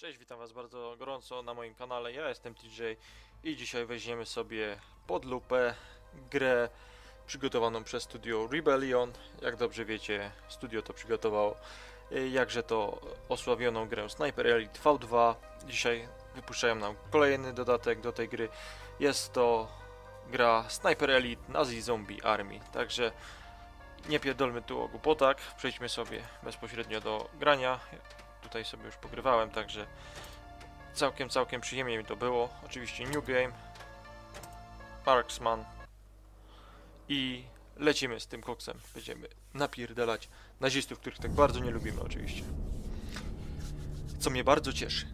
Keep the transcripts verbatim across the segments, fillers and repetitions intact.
Cześć, witam was bardzo gorąco na moim kanale, ja jestem T J i dzisiaj weźmiemy sobie pod lupę grę przygotowaną przez studio Rebellion. Jak dobrze wiecie, studio to przygotowało jakże to osławioną grę Sniper Elite V dwa. Dzisiaj wypuszczają nam kolejny dodatek do tej gry. Jest to gra Sniper Elite Nazi Zombie Army, także nie pierdolmy tu o głupotach, przejdźmy sobie bezpośrednio do grania. Tutaj sobie już pogrywałem, także całkiem, całkiem przyjemnie mi to było. Oczywiście New Game, Marksman i lecimy z tym koksem. Będziemy napierdalać nazistów, których tak bardzo nie lubimy oczywiście. Co mnie bardzo cieszy.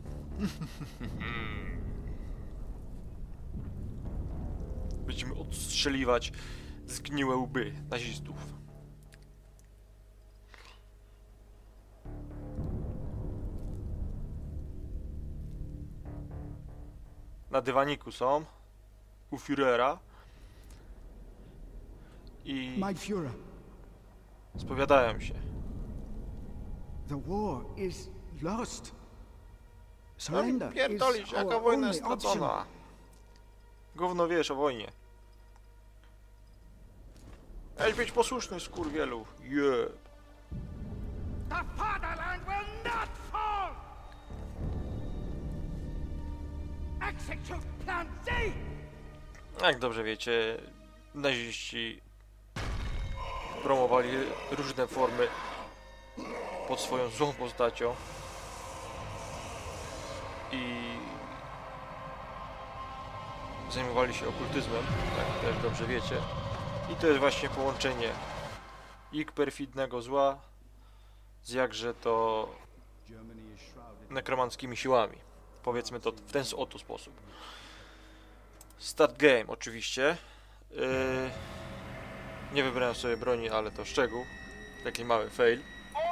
Będziemy odstrzeliwać zgniłe łby nazistów. Na dywaniku są u Führera i My Führer, spowiadają się. the war is lost. No Surrender pierdolisz, is jaka our wojna only jest option. stracona. Gówno wiesz o wojnie. Ej, być posłuszny, skurwielu. Yeah. The fatherland will not fall! Execute Plan Z! Jak dobrze wiecie, naziści promowali różne formy pod swoją złą postacią i zajmowali się okultyzmem, tak też dobrze wiecie. I to jest właśnie połączenie ich perfidnego zła z jakże to nekromanckimi siłami. Powiedzmy to w ten oto sposób. Start game oczywiście. Yy, nie wybrałem sobie broni, ale to szczegół. Taki mały fail.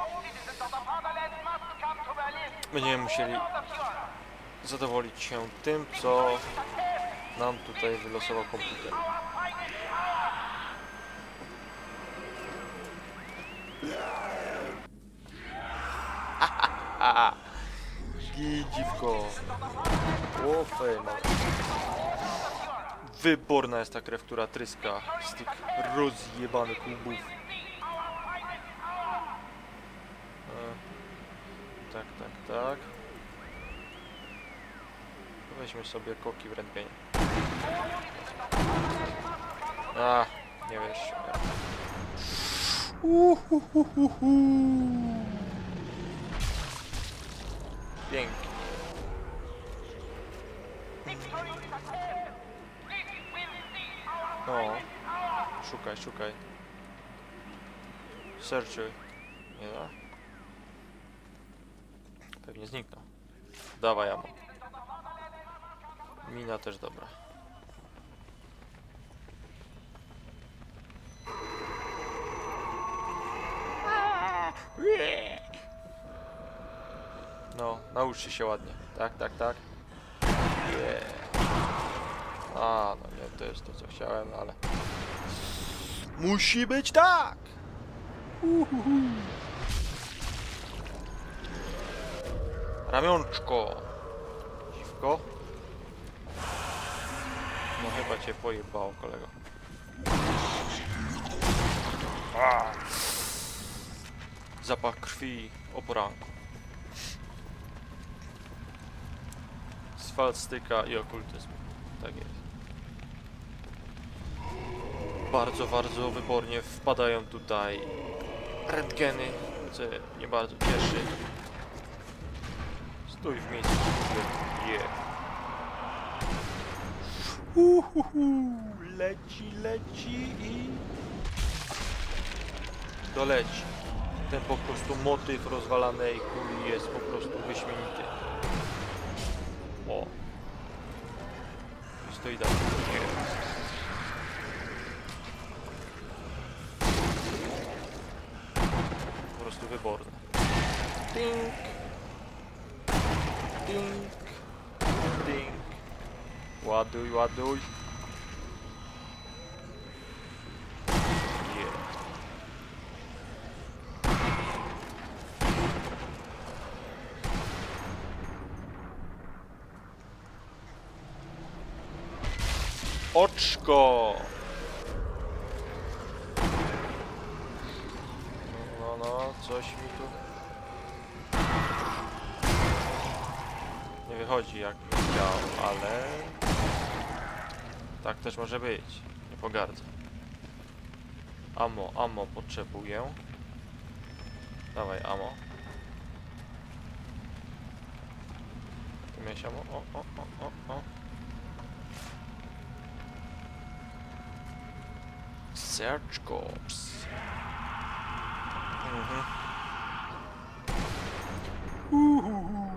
Będziemy musieli zadowolić się tym, co nam tutaj wylosował komputer. Gij, dziwko. Łofej, małe. Wyborna jest ta krew, która tryska z tych rozjebanych łbów. E, tak, tak, tak. Weźmy sobie koki w rentgenie. A, nie wiesz. Uhuhuhuhu. Pięknie. No. Szukaj, szukaj. Searchuj. Nie da? Pewnie zniknął. Dawaj, jamo. Mina też dobra. No, nauczcie się ładnie. Tak, tak, tak. Yeah. A, no nie, to jest to, co chciałem, ale... Musi być tak! Uhuhu. Ramionczko! Dziwko? No chyba cię pojebało, kolego. A. Zapach krwi o poranku. Sfalstyka i okultyzm. Tak jest. Bardzo, bardzo wybornie wpadają tutaj rentgeny, co mnie bardzo cieszy. Stój w miejscu. Yeah. Uhuhu. Leci, leci i... doleci. Ten po prostu motyw rozwalanej kuli jest po prostu wyśmienity. O. Jest to idealnie. Po prostu wyborne. Ding. Ding. Ding. Ładuj, ładuj. Yeah. oczko! No, no, no, coś mi tu... Nie wychodzi jak chciał, ale... Tak też może być. Nie pogardzę. Amo, amo potrzebuję. Dawaj, amo. Tu miałeś amo? O, o, o, o, o. Search Corps. Mhm. Uhuhu.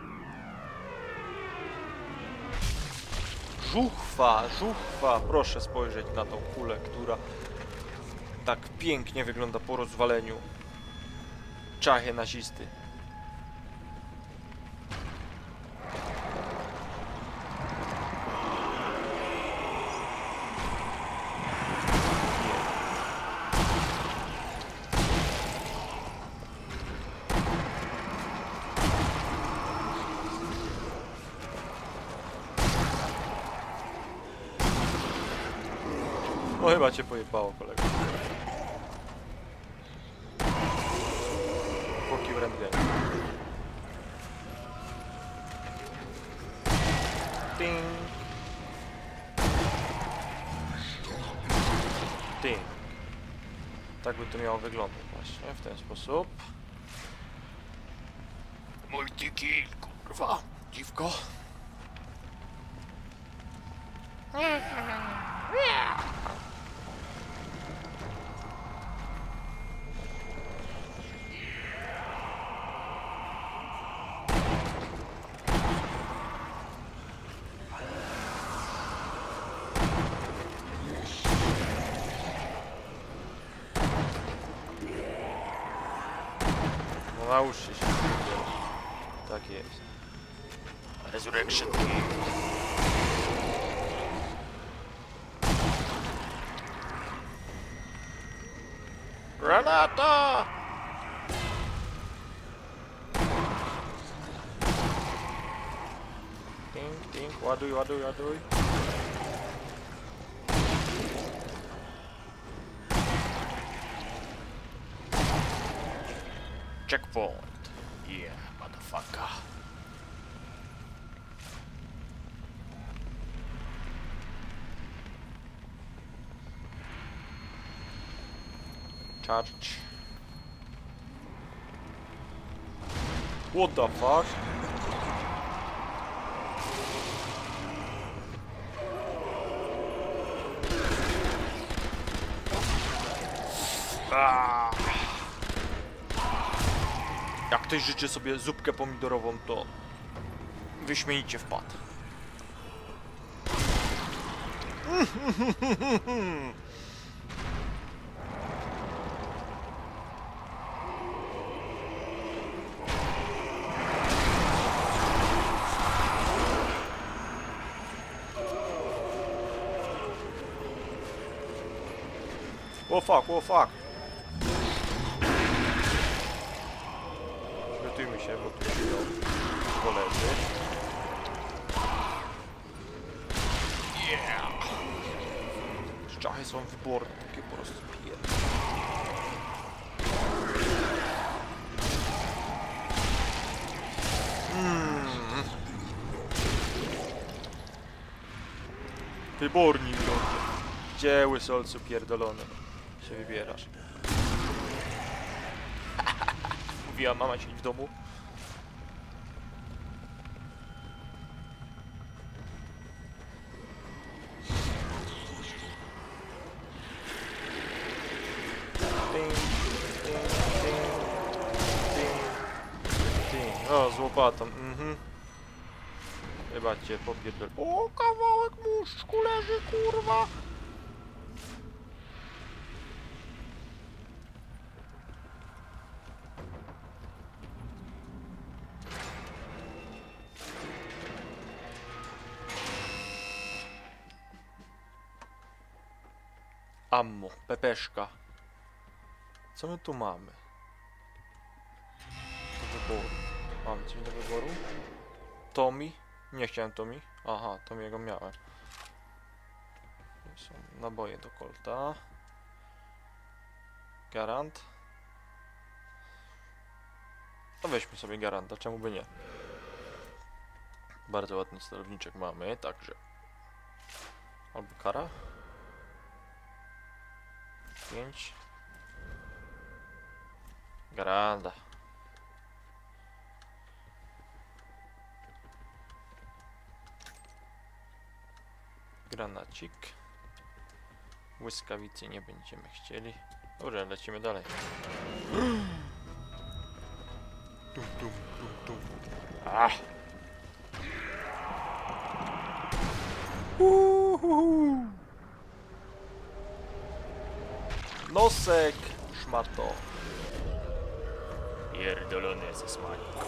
Żuchwa, żuchwa. Proszę spojrzeć na tą kulę, która tak pięknie wygląda po rozwaleniu. Czachy nazisty. O, chyba cię pojebało, kolego. Pokił rentgen. Ding. Ding. Tak by to miało wyglądać właśnie, w ten sposób. Multikill, kurwa, dziwko. No nałóżcie się. Tak jest. Resurrection King. Granata! Ding, ding, ładuj, ładuj, ładuj. Checkpoint. Yeah, motherfucker. Charge. What the fuck? Ah. Jak ktoś życzy sobie zupkę pomidorową, to wyśmienicie wpadł. Oh fuck, oh fuck. Przygotujmy się, bo tu idą koledzy. Yeah! Szczachy są wyborne, takie po prostu pierdolone. Mm. Wyborni ludzie. Gdzie łysolcu pierdolony się wybierasz? Mówiła mama siedź w domu. Ding, ding, ding, ding, ding. O, z łopatą, mhm. Chyba cię popierdol. O, kawałek muszczku leży, kurwa! Ammo, pepeszka. Co my tu mamy? Do wyboru. Mamy coś do wyboru? Tommy? Nie chciałem Tommy. Aha, Tommy'ego miałem. są naboje do Colta. Garant. To weźmy sobie Garanta, czemu by nie? Bardzo ładny sterowniczek mamy, także. Albo kara. pięć. Garanda. Granacik. Błyskawicy nie będziemy chcieli. Dobrze, lecimy dalej. Tum, tum, tum, tum. Ah. Uhuhu. Nosek, szmato. Pierdolony ze smaku.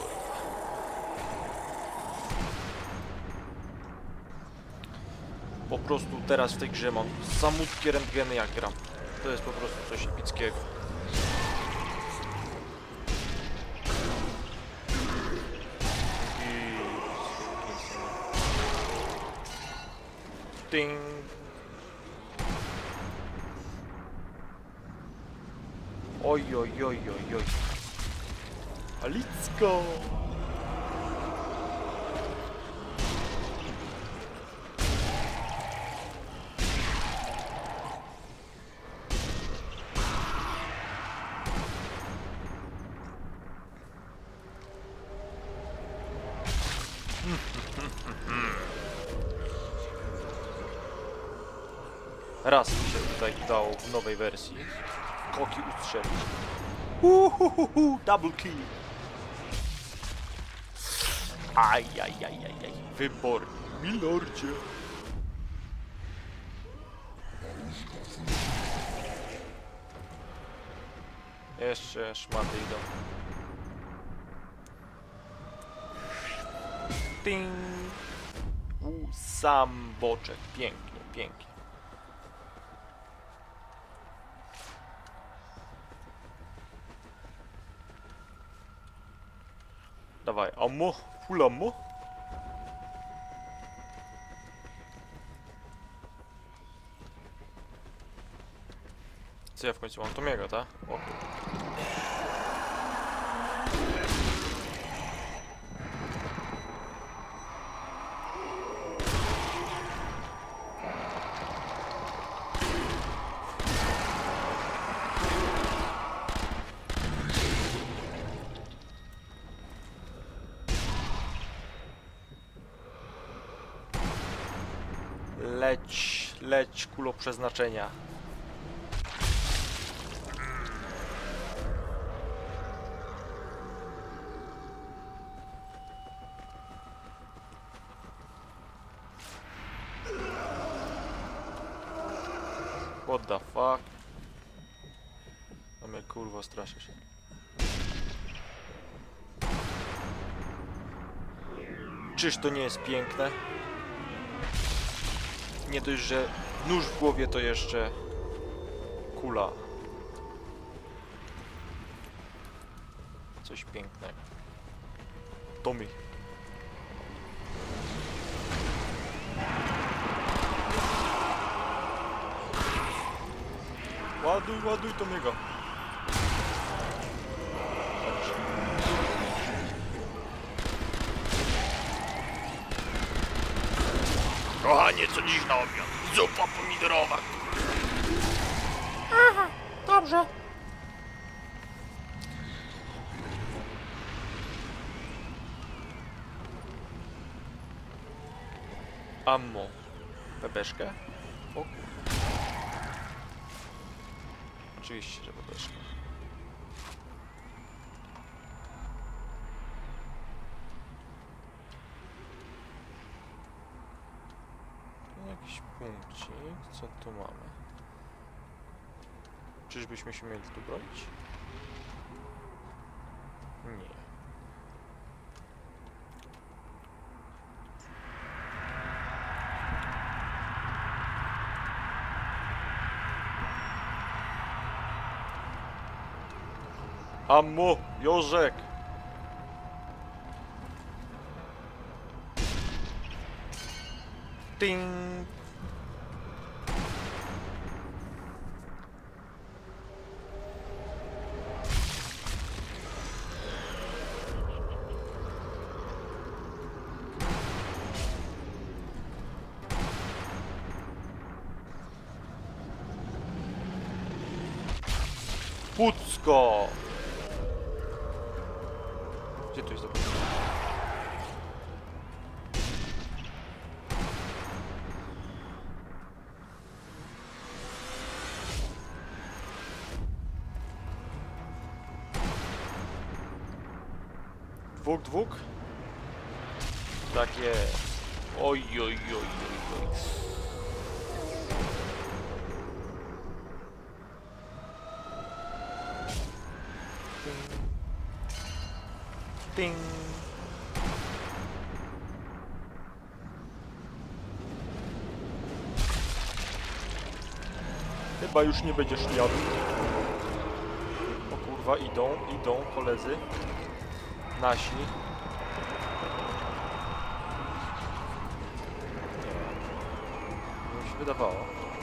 Po prostu teraz w tej grze mam samutkie rentgeny jak gram. To jest po prostu coś epickiego. I... Ding. Oj, oj, oj, oj, oj. Alicko! Raz mi się tutaj udało w nowej wersji koki ustrzelić. Uhuhuhu, double kill. Ajajajajaj, wybor, milordzie. Jeszcze szmaty idą. Ting. U, sam boczek, pięknie, pięknie. Dawaj, ammo, full ammo. Co ja w końcu mam Tomiego, tak? O. Leć, leć, kulo przeznaczenia. What the fuck? No mnie kurwa straszysz. Czyż to nie jest piękne? Nie dość, że nóż w głowie, to jeszcze kula. Coś pięknego. Tommy. Ładuj, ładuj Tomiego. Kochanie, co dziś na obiad? Zupa pomidorowa. Aha, dobrze. Ammo. Bebeszkę? O kur... Oczywiście, że bebeszkę. Jakiś punkcik, co tu mamy? Czyżbyśmy się mieli tu bronić? Nie. Ammo, Jorzek! Ting! Pucko! Gdzie tu jest dobra? Dwóch, dwóch? Tak jest. Oj, oj, oj, oj, oj. Ting. Ting. Chyba już nie będziesz jadł. O kurwa, idą, idą koledzy. Nasi. Nie. Mi się wydawało.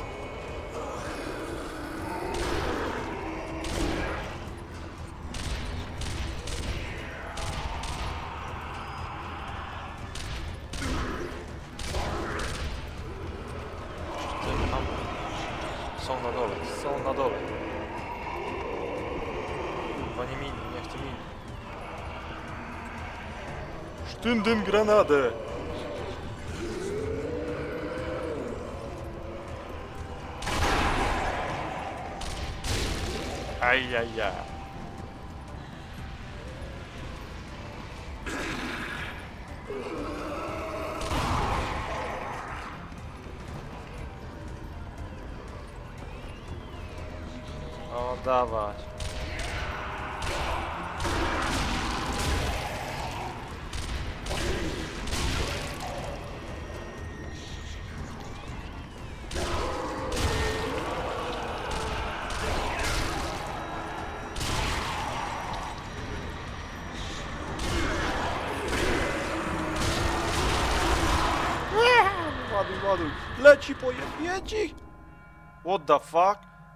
Są na dole, są na dole. Kurwa, nie mini, nie chcę mini. Sztyndyn granadę! Ajajaj. O, dawać. Ładuj, ładuj. Leci po jeździ! What the fuck?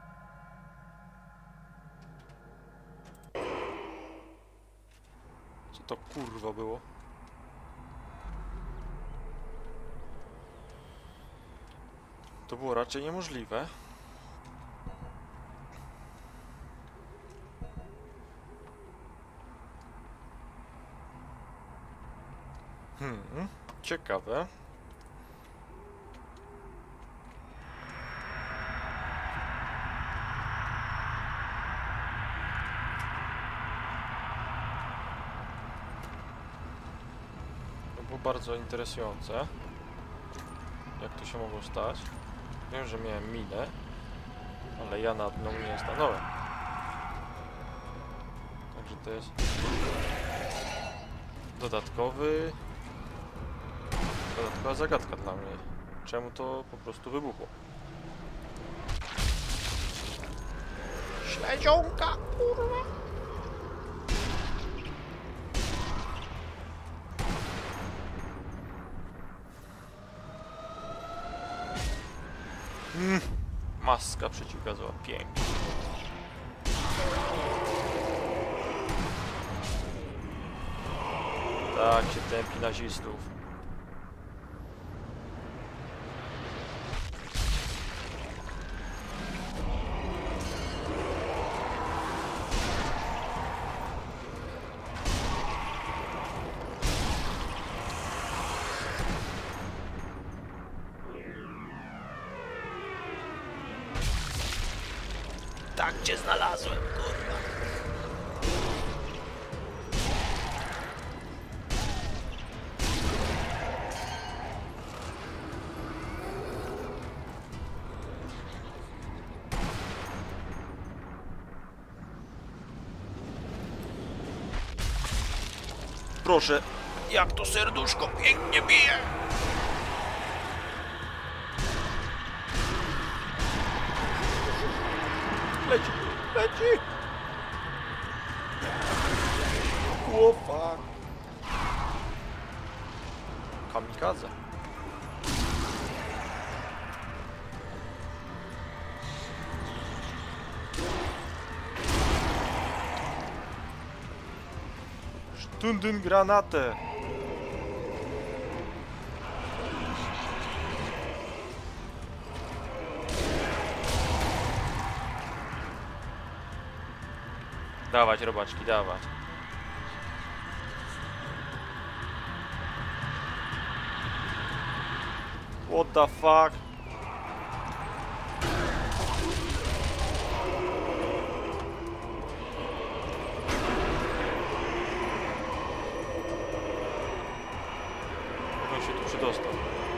Co to kurwa było? To było raczej niemożliwe. Hmm, ciekawe. Bardzo interesujące, jak to się mogło stać. Wiem, że miałem minę, ale ja nad nią nie stanąłem. Także to jest dodatkowy dodatkowa zagadka dla mnie. Czemu to po prostu wybuchło? Śledzionka, kurwa! Mm, maska przeciwgazowa, pięknie. Tak się tępi nazistów. Tak cię znalazłem, kurwa. Proszę, jak to serduszko pięknie bije. Leci, leci! O fuck! Kamikadze. Sztundyn granatę! Dawać robaczki, dawać. What the fuck? Jak on się tu przydostał?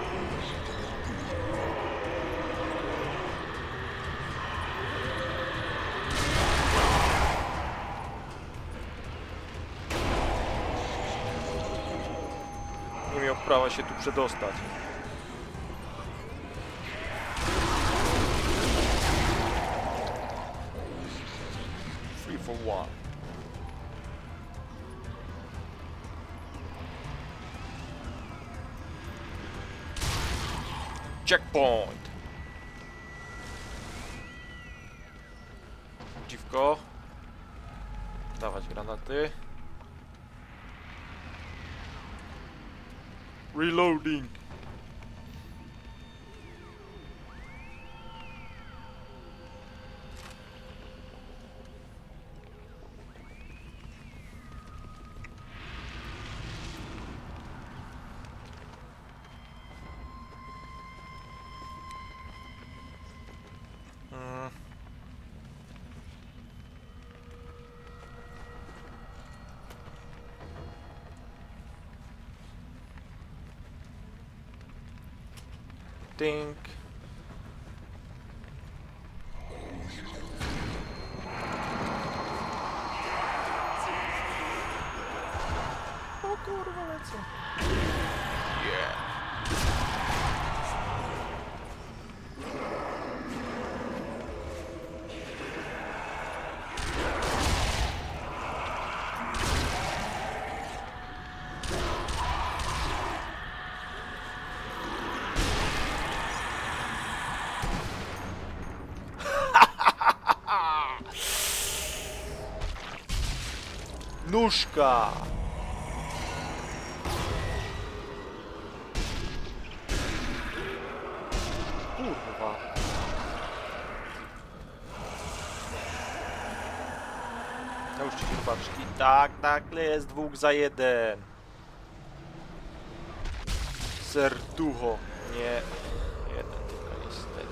Nie miał prawa się tu przedostać. Three for one. Checkpoint. Dziwko. Dawać granaty. Reloading. Mm. Ding. O kurwa, lecę. Yeah. Nóżka! Kurwa. Nałóżcie się paczki. Tak, tak, jest dwóch za jeden. Serducho. Nie. Jeden tylko niestety.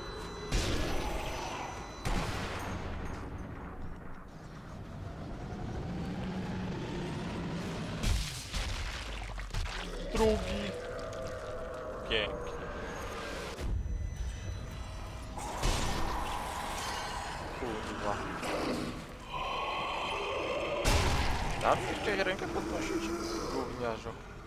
Drugi. Pięknie. Kurwa. Najpierw chciałeś rękę podnosić, gówniarzu.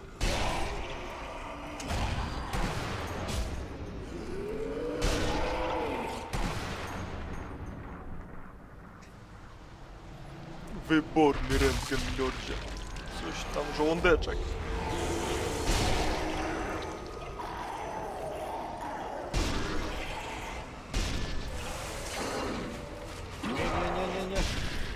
Wyborny rękę, milordzie. Coś tam, żołądeczek. Nie, nie, nie, nie, nie.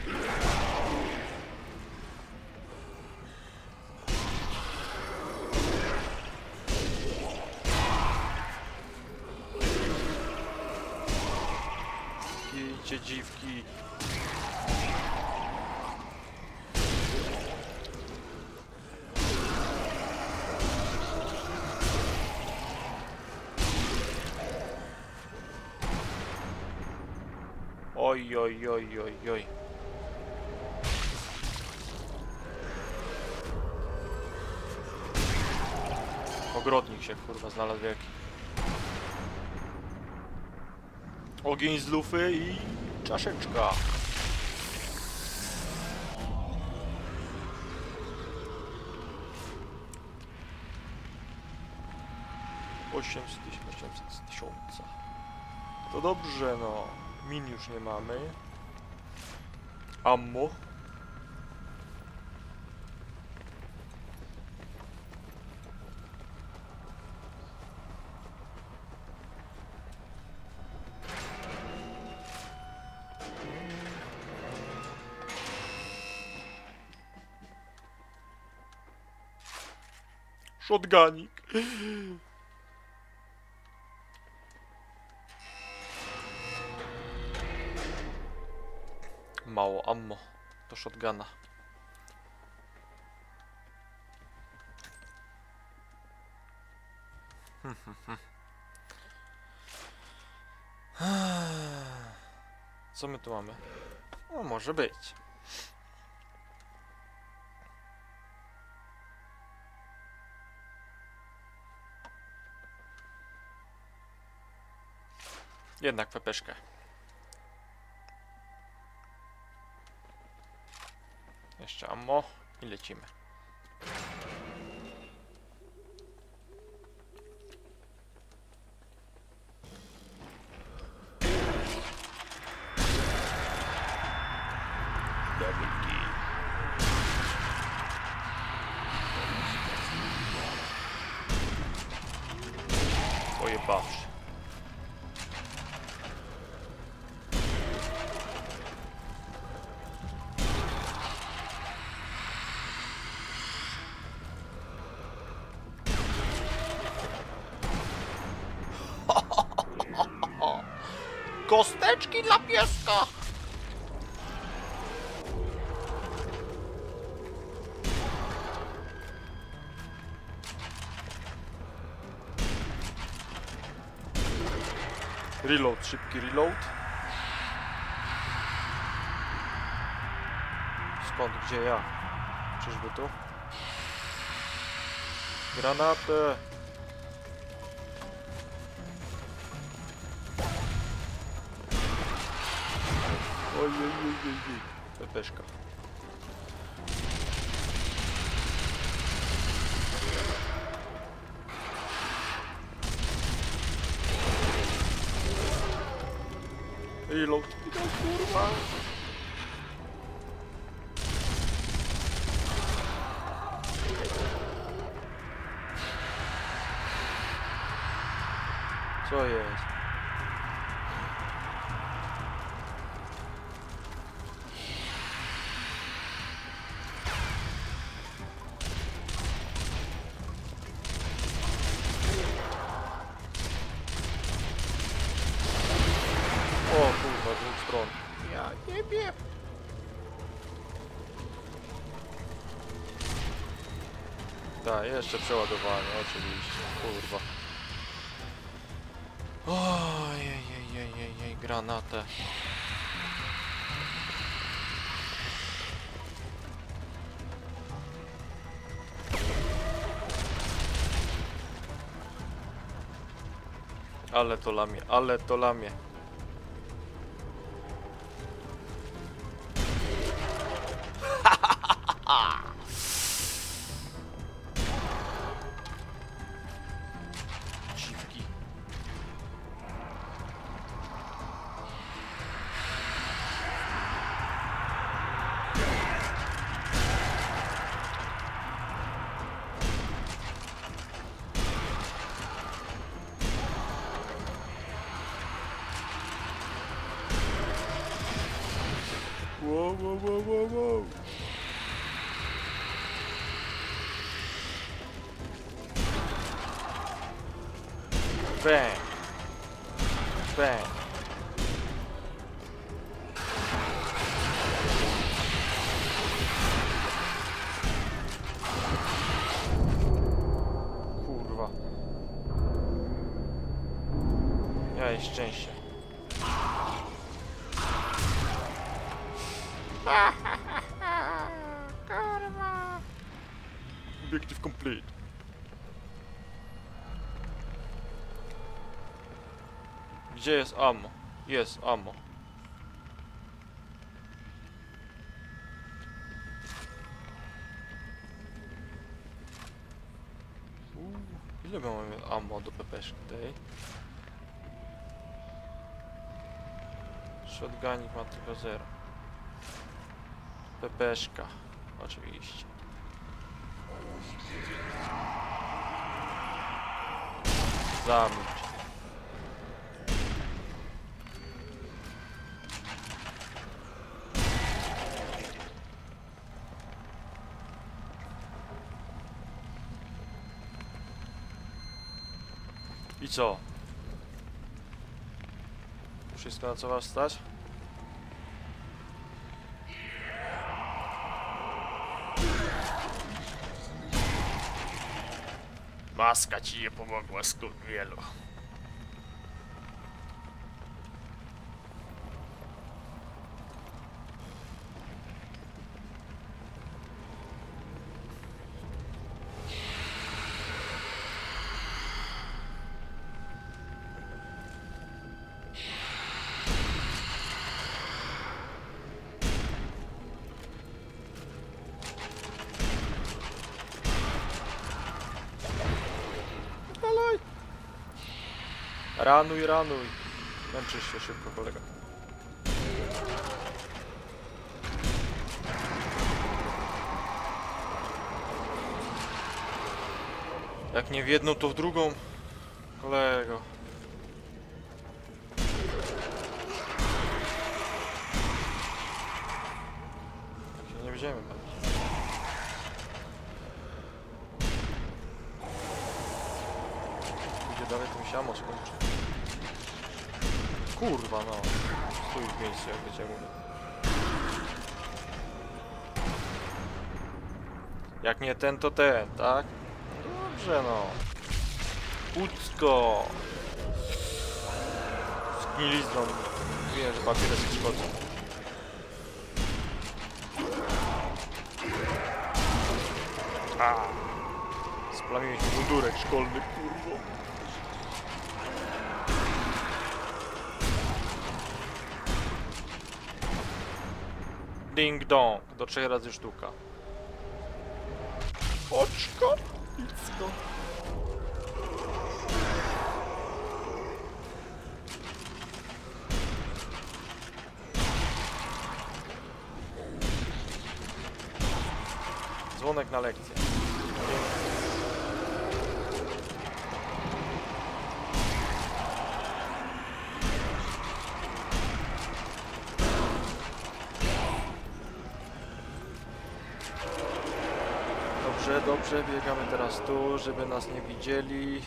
Idźcie, dziwki. Oj, oj, oj, oj, oj. Ogrodnik się kurwa znalazł jaki. Ogień z lufy i czaszeczka. osiemset tysiąca. To dobrze, no. Min już nie mamy. Ammo. Shotgunik. Mało ammo. do shotguna. Hmm, hmm, hmm. Co my tu mamy? O, może być. Jednak pepeszkę. Jeszcze ammo i lecimy. Ojebawszy. Kosteczki dla pieska! Reload, szybki reload. Skąd, gdzie ja? Czyżby tu? Granatę! Oj, oj, oj, oj, oj. Pepeszka. Reload, reload, kurwa! Co jest? O kurwa, z dwóch stron. Ja nie wiem. Tak, jeszcze przeładowanie, oczywiście. Kurwa. Ojej, granatę. Ale to lamie, ale to lamie. Dziwki. Wow, wow, wow, wow, wow. Bang. Bang. Kurwa. Ja jest szczęście. Kurwa. Objective complete. Gdzie jest ammo? Jest ammo. Uuu, ile mamy ammo do pepeszki tej? Shotgunik ma tylko zero. Pepeszka, oczywiście. Zamilcz. I co? Wszystko, na co was stać? Maska ci nie pomogła, skurwielu. Ranuj, ranuj. Męczysz się szybko, kolega. Jak nie w jedną, to w drugą. Kolego. Tak się nie wzięmy. Gdzie dalej tym siamo skończy. Kurwa no. Stój w miejscu, jak do ciebie mówię. Jak nie ten, to ten, tak? Dobrze no. Pucko. Zgnilizną. Wiem, że papierosy szkodzą. A. Splamiłeś mi mundurek szkolny, kurwa. Ding dong. Do trzech razy sztuka. Oczko. Icko. Dzwonek na lekcję. Dobrze, dobrze, biegamy teraz tu, żeby nas nie widzieli.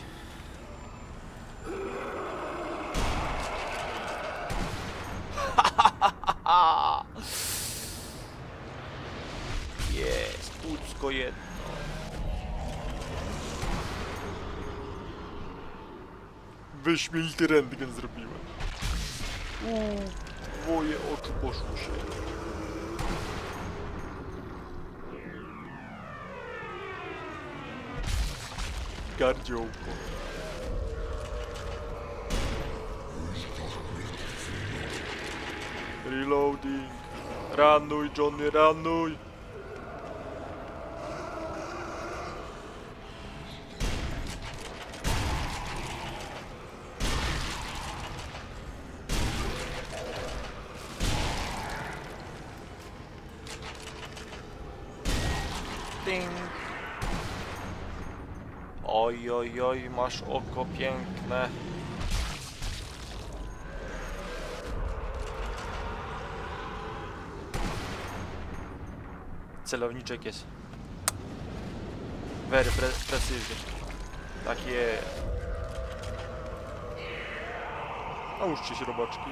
Jest, pucko jedno. Wyśmienity rentgen zrobiłem. Uuu, twoje oczy poszły się. Gardziołko. Reloading. Ranuj, Johnny, ranuj. Ding. Oj, oj, oj, masz oko piękne. Celowniczek jest very pre precyzyjny. Tak jest. Nałóżcie się, robaczki.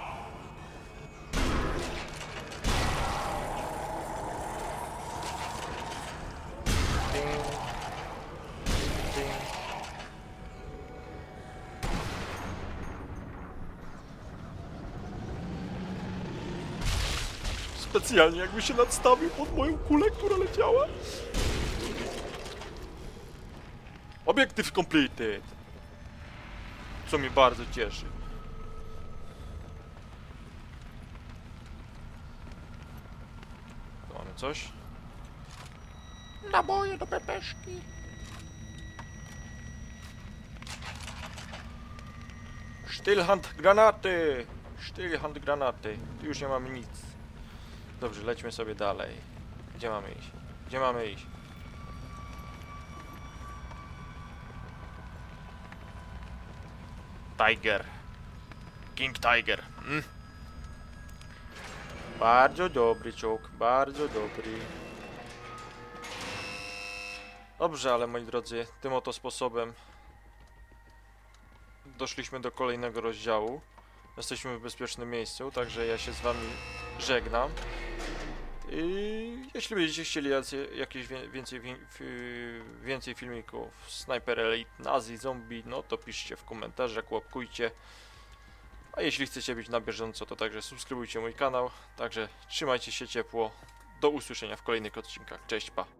Specjalnie jakby się nadstawił pod moją kulę, która leciała. Obiektyw completed. Co mnie bardzo cieszy. Tu mamy coś. Naboje do pepeszki. Stillhand granaty. Stillhand granaty. Tu już nie mamy nic. Dobrze, lećmy sobie dalej. Gdzie mamy iść? Gdzie mamy iść? Tiger. King Tiger. Mm. Bardzo dobry czołg, bardzo dobry. Dobrze, ale moi drodzy, tym oto sposobem doszliśmy do kolejnego rozdziału. Jesteśmy w bezpiecznym miejscu, także ja się z wami żegnam. I jeśli będziecie chcieli jacy- jakieś wie- więcej, wi- fi- więcej filmików Sniper Elite, Nazi, Zombie, no to piszcie w komentarzach, łapkujcie. A jeśli chcecie być na bieżąco, to także subskrybujcie mój kanał. Także trzymajcie się ciepło. Do usłyszenia w kolejnych odcinkach. Cześć, pa!